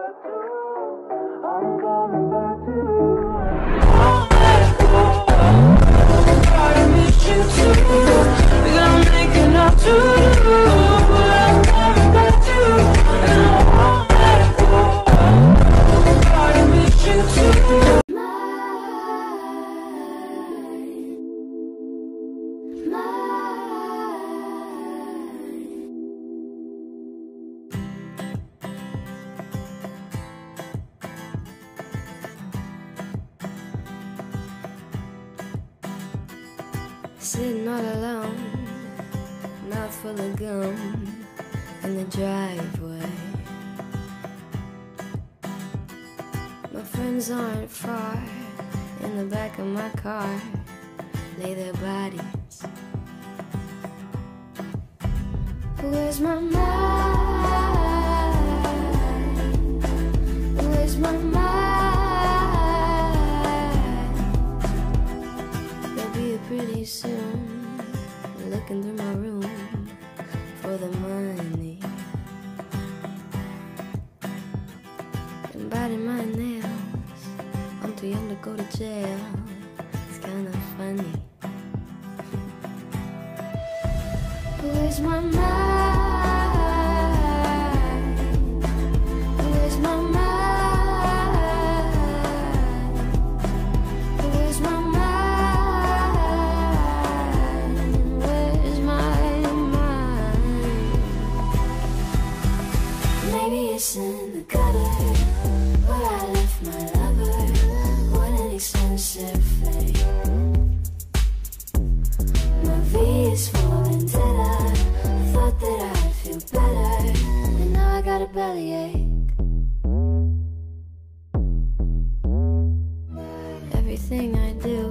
Sitting all alone, mouth full of gum in the driveway. My friends aren't far, in the back of my car lay their bodies. Where's my mind? Where's my mind? They'll be here pretty soon, looking through my room for the money and biting my nails. I'm too young to go to jail. It's kinda funny. Where's my mind? Where's my mind? Where's my mind? Where's my mind? Maybe it's in the gutter where I left my lover. What an expensive fate. My V is for vendetta. Thought that I'd feel better, and now I got a bellyache. Everything I do